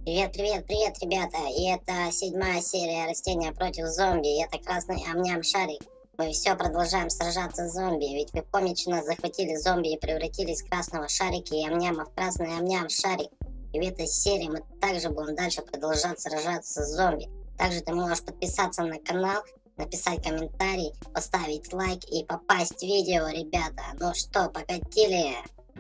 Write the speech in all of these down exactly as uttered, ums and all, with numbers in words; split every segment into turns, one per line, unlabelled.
Привет, привет, привет, ребята! И это седьмая серия «Растения против зомби». И это красный ам-ням шарик. Мы все продолжаем сражаться с зомби. Ведь вы помните, нас захватили зомби и превратились в красного шарика и ам-няма в красный ам-ням шарик. И в этой серии мы также будем дальше продолжать сражаться с зомби. Также ты можешь подписаться на канал, написать комментарий, поставить лайк и попасть в видео, ребята. Ну что, покатили?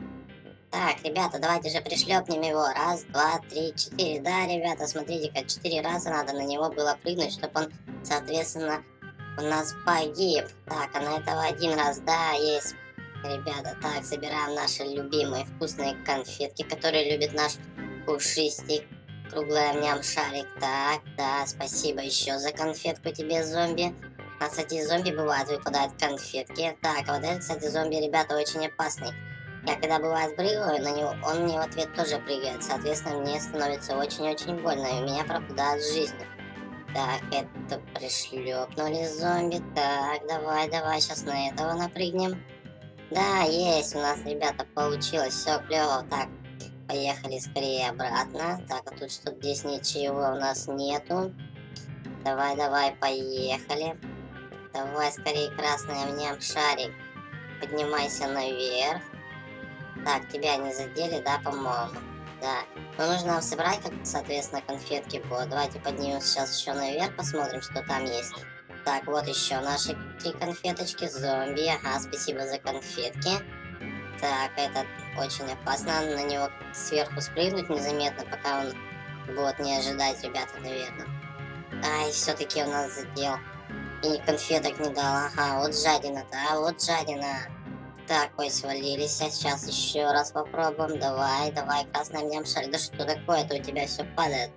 Так, ребята, давайте же пришлепнем его. Раз, два, три, четыре. Да, ребята, смотрите-ка, четыре раза надо на него было прыгнуть, чтобы он, соответственно, у нас погиб. Так, а на этого один раз, да, есть. Ребята, так, собираем наши любимые вкусные конфетки, которые любит наш пушистик. Круглый ам-ням шарик. Так, да, спасибо еще за конфетку тебе, зомби. А, кстати, зомби бывает, выпадают конфетки. Так, а вот этот, кстати, зомби, ребята, очень опасный. Я когда бывает прыгаю на него, он мне в ответ тоже прыгает. Соответственно, мне становится очень-очень больно, и у меня пропадает жизнь. Так, это пришлепнули зомби. Так, давай, давай, сейчас на этого напрыгнем. Да, есть, у нас, ребята, получилось. Все клево. Так, поехали скорее обратно. Так, а тут что-то здесь ничего у нас нету. Давай, давай, поехали. Давай скорее, красный ам-ням шарик. Поднимайся наверх. Так, тебя не задели, да, по-моему? Да. Ну, нужно нам собрать, как, соответственно, конфетки будут. Давайте поднимемся сейчас еще наверх, посмотрим, что там есть. Так, вот еще наши три конфеточки. Зомби. Ага, спасибо за конфетки. Так, этот очень опасно. Надо на него сверху спрыгнуть незаметно, пока он будет не ожидать, ребята, наверное. Ай, все-таки он нас задел. И конфеток не дал. Ага, вот жадина, да, вот жадина. Так, ой, свалились. А сейчас еще раз попробуем. Давай, давай, красный ам-ням шарик. Да что такое-то, у тебя все падает.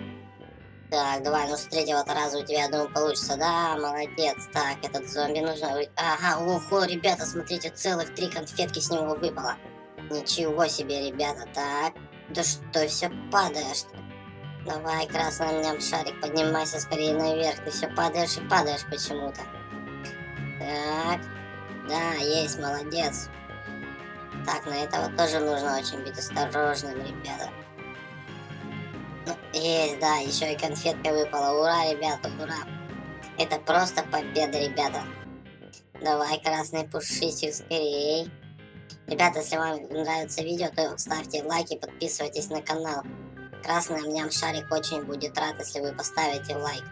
Так, давай, ну с третьего-то раза у тебя, я думаю, получится. Да, молодец. Так, этот зомби нужно... Ага, ого, ребята, смотрите, целых три конфетки с него выпало. Ничего себе, ребята. Так, да что, все падаешь-то? Давай, красный ам-ням шарик, поднимайся скорее наверх. Ты все падаешь и падаешь почему-то. Так... Да, есть, молодец. Так, на этого тоже нужно очень быть осторожным, ребята. Ну, есть, да, еще и конфетка выпала. Ура, ребята, ура. Это просто победа, ребята. Давай, красный пушистик, скорей. Ребята, если вам нравится видео, то ставьте лайки, подписывайтесь на канал. Красный ам-ням шарик очень будет рад, если вы поставите лайк.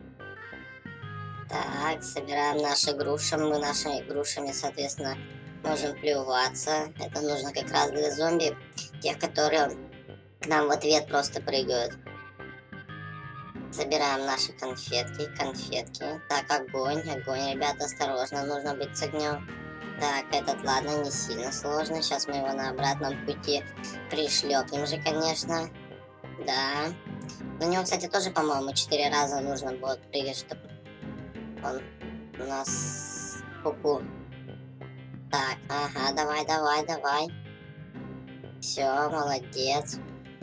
Так, собираем наши груши. Мы нашими грушами, соответственно, можем плюваться. Это нужно как раз для зомби, тех, которые к нам в ответ просто прыгают. Собираем наши конфетки, конфетки. Так, огонь, огонь, ребята, осторожно, нужно быть с огнем. Так, этот, ладно, не сильно сложно. Сейчас мы его на обратном пути пришлепнем же, конечно. Да. На него, кстати, тоже, по-моему, четыре раза нужно будет прыгать, чтобы... Он у нас куку. Так, ага, давай, давай, давай. Все, молодец.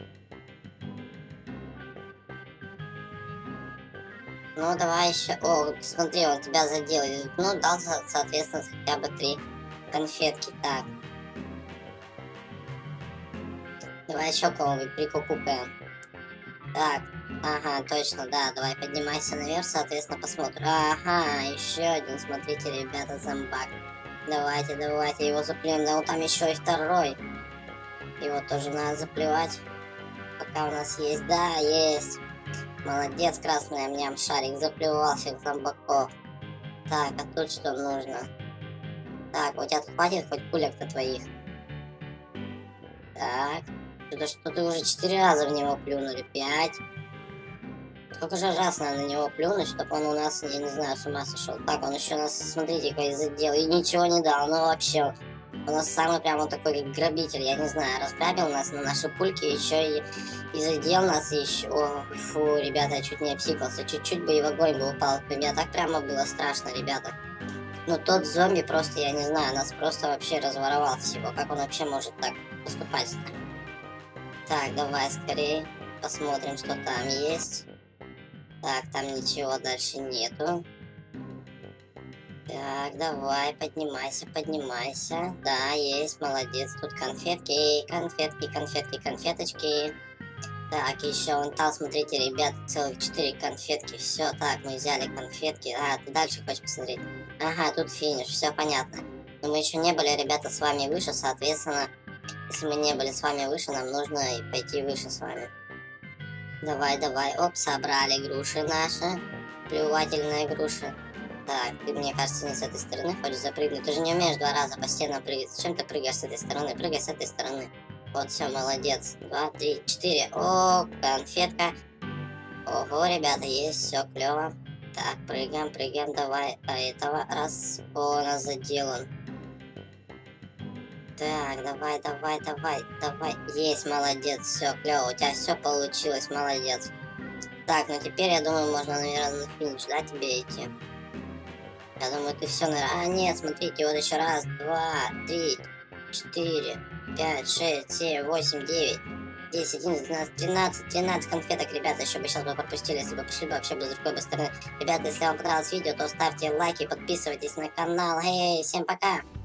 Ну, давай еще. О, смотри, он тебя задел. Ну, дал, соответственно, хотя бы три конфетки. Так. Давай еще кого-нибудь прикукупаем. Так, ага, точно, да, давай поднимайся наверх, соответственно, посмотрим. Ага, еще один, смотрите, ребята, зомбак. Давайте, давайте, его заплюем. Да, вот там еще и второй. Его тоже надо заплевать. Пока у нас есть, да, есть. Молодец, красный ам-ням шарик, заплевал всех зомбаков. Так, а тут что нужно? Так, у тебя хватит хоть пулек-то твоих? Так. Это что ты уже четыре раза в него плюнули, пять. Сколько же раз надо на него плюнуть, чтобы он у нас, я не знаю, с ума сошел. Так, он еще нас, смотрите, какой задел, и ничего не дал, ну вообще. У нас самый прямо такой грабитель, я не знаю, разграбил нас на наши пульки, еще и, и задел нас, и еще... О, фу, ребята, я чуть не обсикался, чуть-чуть бы и в огонь бы упал. Мне так прямо было страшно, ребята. Ну тот зомби просто, я не знаю, нас просто вообще разворовал всего. Как он вообще может так поступать? Так, давай скорее посмотрим, что там есть. Так, там ничего дальше нету. Так, давай, поднимайся, поднимайся. Да, есть, молодец. Тут конфетки, конфетки, конфетки, конфеточки. Так, еще вон там, смотрите, ребят, целых четыре конфетки. Все, так, мы взяли конфетки. А, ты дальше хочешь посмотреть? Ага, тут финиш, все понятно. Но мы еще не были, ребята, с вами выше, соответственно, если мы не были с вами выше, нам нужно и пойти выше с вами. Давай, давай, оп, собрали груши наши. Плевательные груши. Так, ты, мне кажется, не с этой стороны хочешь запрыгнуть. Ты же не умеешь два раза по стенам прыгать. Зачем ты прыгаешь с этой стороны? Прыгай с этой стороны. Вот, все, молодец. Два, три, четыре. О, конфетка. Ого, ребята, есть, все клево. Так, прыгаем, прыгаем, давай. А этого раз. О, у нас заделан. Так, давай, давай, давай, давай. Есть, молодец, все клево. У тебя все получилось, молодец. Так, ну теперь, я думаю, можно, наверное, на финиш, да, тебе идти? Я думаю, ты все, наверное... А, нет, смотрите, вот еще раз, два, три, четыре, пять, шесть, семь, восемь, девять, десять, одиннадцать, двенадцать, тринадцать, тринадцать конфеток, ребята, еще бы сейчас бы пропустили, если бы пошли бы вообще бы с другой бы стороны. Ребята, если вам понравилось видео, то ставьте лайки, подписывайтесь на канал. Эй, всем пока!